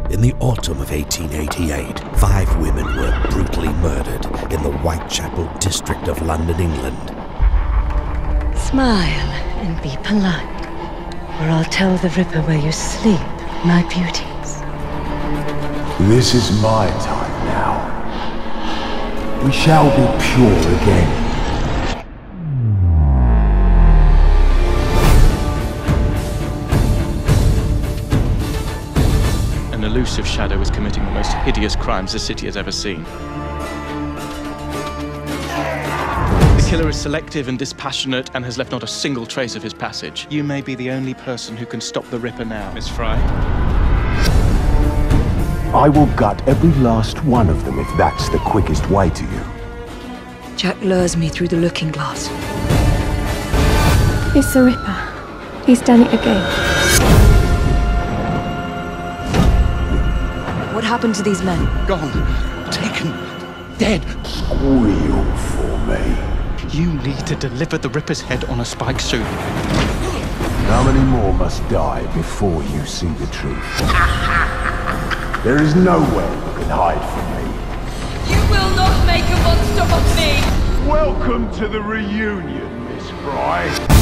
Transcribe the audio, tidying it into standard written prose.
In the autumn of 1888, 5 women were brutally murdered in the Whitechapel district of London, England. Smile and be polite, or I'll tell the Ripper where you sleep, my beauties. This is my time now. We shall be pure again. An elusive shadow is committing the most hideous crimes the city has ever seen. The killer is selective and dispassionate and has left not a single trace of his passage. You may be the only person who can stop the Ripper now, Miss Fry. I will gut every last one of them if that's the quickest way to you. Jack lures me through the looking glass. It's the Ripper. He's done it again. What happened to these men? Gone. Taken. Dead. Squeal for me. You need to deliver the Ripper's head on a spike soon. How many more must die before you see the truth? There is nowhere you can hide from me. You will not make a monster of me! Welcome to the reunion, Miss Fry.